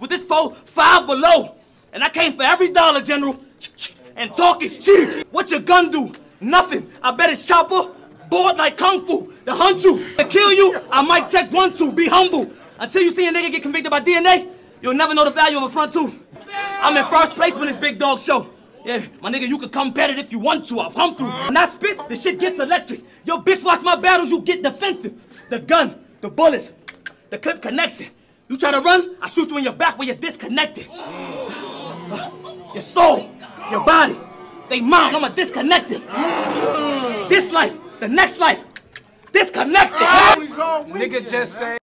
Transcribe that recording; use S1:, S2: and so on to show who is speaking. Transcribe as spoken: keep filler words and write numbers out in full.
S1: but this four, five below. And I came for every dollar, General. And talk is cheap. What your gun do? Nothing. I bet it's chopper, bored like Kung Fu. To hunt you, to kill you, I might check one, two. Be humble. Until you see a nigga get convicted by D N A, you'll never know the value of a front tooth. I'm in first place when this big dog show. Yeah, my nigga, you can come bet it if you want to. I'll come through. When I spit, the shit gets electric. Yo, bitch, watch my battles, you get defensive. The gun, the bullets, the clip connects it. You try to run, I shoot you in your back where you're disconnected. Your soul, your body, they mine, I'ma disconnect it. This life, the next life, disconnects it.
S2: Nigga just say